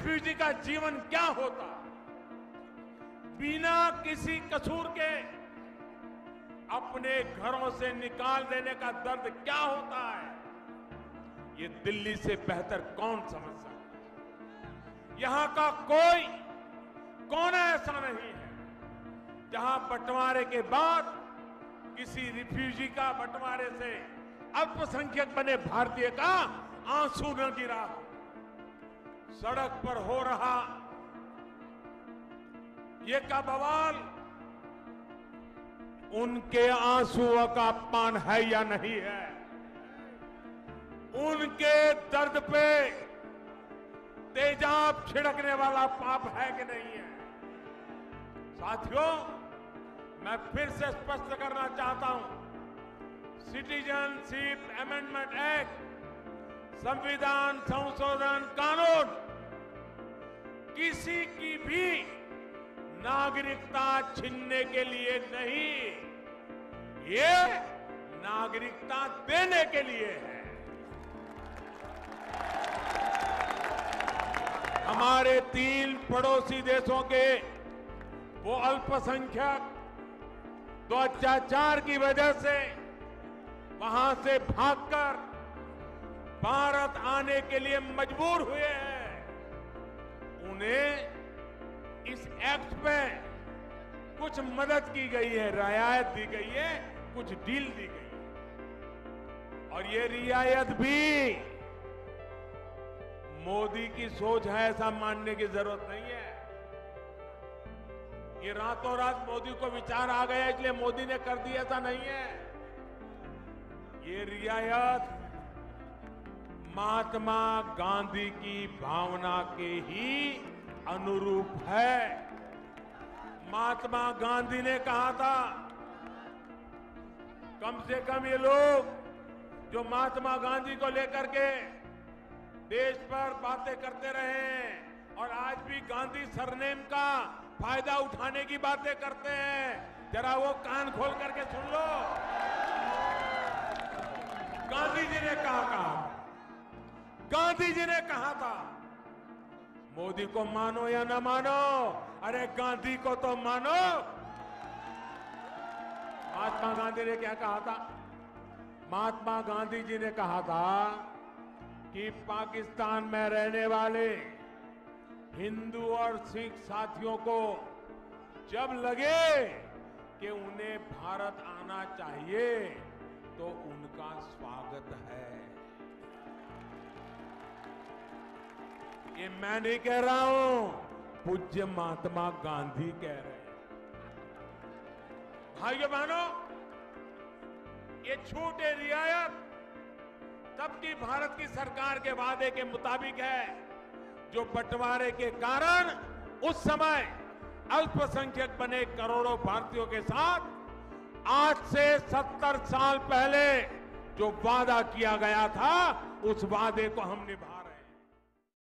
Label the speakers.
Speaker 1: Refugee का जीवन क्या होता, बिना किसी कसूर के अपने घरों से निकाल देने का दर्द क्या होता है, ये दिल्ली से बेहतर कौन समझ सकता है। यहां का कोई कोना ऐसा नहीं है जहां बंटवारे के बाद किसी रिफ्यूजी का बंटवारे से अल्पसंख्यक बने भारतीय का आंसू न गिरा हो। सड़क पर हो रहा ये का बवाल उनके आंसुओं का अपमान है या नहीं है, उनके दर्द पे तेजाब छिड़कने वाला पाप है कि नहीं है। साथियों, मैं फिर से स्पष्ट करना चाहता हूं, सिटीजनशिप अमेंडमेंट एक्ट, संविधान संशोधन कानून किसी की भी नागरिकता छीनने के लिए नहीं, ये नागरिकता देने के लिए है। हमारे 3 पड़ोसी देशों के वो अल्पसंख्यक तो अत्याचार की वजह से वहां से भागकर भारत आने के लिए मजबूर हुए हैं। उन्हें इस एक्ट पे कुछ मदद की गई है, रियायत दी गई है, कुछ डील दी गई है, और ये रियायत भी मोदी की सोच है ऐसा मानने की जरूरत नहीं है। ये रातों रात मोदी को विचार आ गया इसलिए मोदी ने कर दिया, ऐसा नहीं है। ये रियायत महात्मा गांधी की भावना के ही अनुरूप है। महात्मा गांधी ने कहा था, कम से कम ये लोग जो महात्मा गांधी को लेकर के देश पर बातें करते रहे और आज भी गांधी सरनेम का फायदा उठाने की बातें करते हैं, जरा वो कान खोल करके सुन लो। गांधी जी ने कहा, गांधी जी ने कहा था, मोदी को मानो या ना मानो, अरे गांधी को तो मानो। महात्मा गांधी ने क्या कहा था? महात्मा गांधी जी ने कहा था कि पाकिस्तान में रहने वाले हिंदू और सिख साथियों को जब लगे कि उन्हें भारत आना चाहिए तो उनका स्वागत है। ये मैं नहीं कह रहा हूं, पूज्य महात्मा गांधी कह रहे हैं। भाइयों बहनों, ये छूट, ये रियायत तब की भारत की सरकार के वादे के मुताबिक है, जो बंटवारे के कारण उस समय अल्पसंख्यक बने करोड़ों भारतीयों के साथ आज से 70 साल पहले जो वादा किया गया था, उस वादे को हम निभा